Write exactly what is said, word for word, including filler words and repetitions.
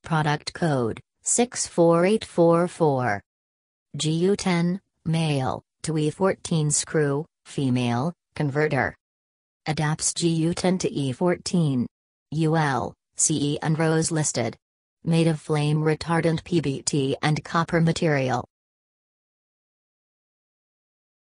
Product code six four eight four four. G U ten, male, to E fourteen screw, female, converter. Adapts G U ten to E fourteen. U L, C E and R O H S listed. Made of flame retardant P B T and copper material.